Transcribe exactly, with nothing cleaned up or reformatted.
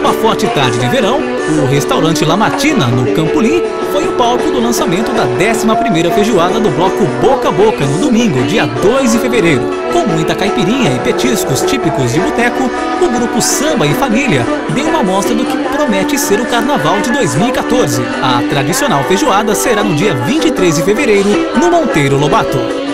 Numa forte tarde de verão, o restaurante La Matina, no Campolim, foi o palco do lançamento da décima primeira feijoada do bloco Boca a Boca, no domingo, dia dois de fevereiro. Com muita caipirinha e petiscos típicos de boteco, o grupo Samba e Família deu uma amostra do que promete ser o Carnaval de dois mil e quatorze. A tradicional feijoada será no dia vinte e três de fevereiro, no Monteiro Lobato.